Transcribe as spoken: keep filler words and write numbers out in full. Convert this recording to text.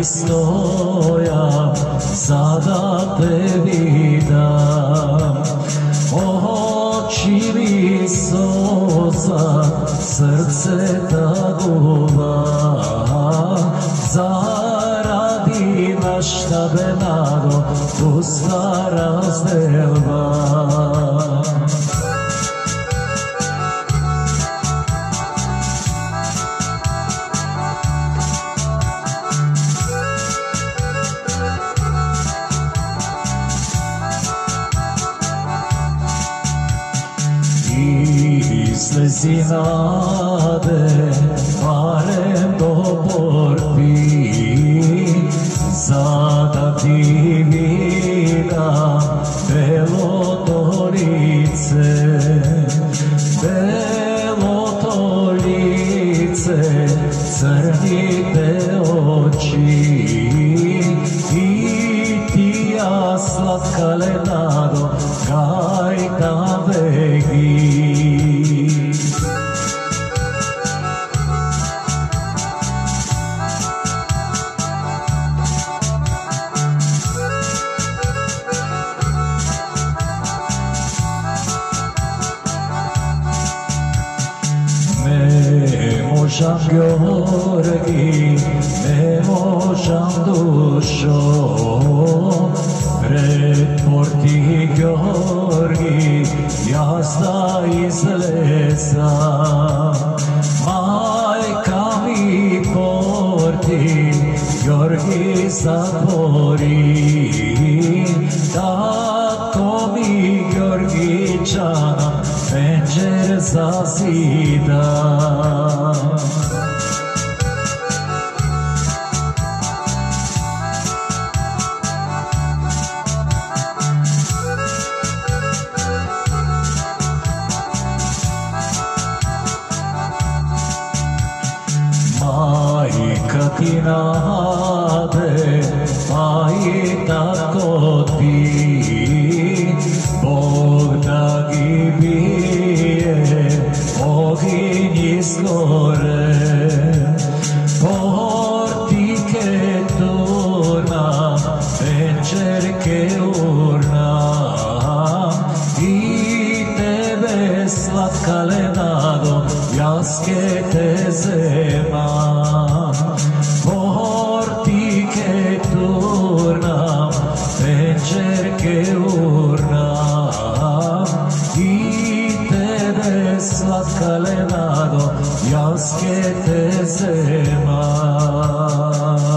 ti stojam, sada te vidam. Oči mi soza, srce taguva, zaradi našta benado, usta razdelba. Slezi nade, barem do borbi, sada ti vidam belo to lice, belo to lice, crni te oči, i ti ja slatka lenado, gajta vegi. Ne možam Georgi, ne možam dušo, pred porti Georgi, jazda iz lesa. Majka mi porti, Georgi zatvori, tako mi Georgičana penđer zazida. Majka ti nade, pa i tako ti, Bog da gi bije, oginj izgore. Portike turnam, večerke urnam, i tebe slatka lenado, jaske te zemam. Portike turnam, večerke urnam, i tebe slatka lenado, jaske te zemam.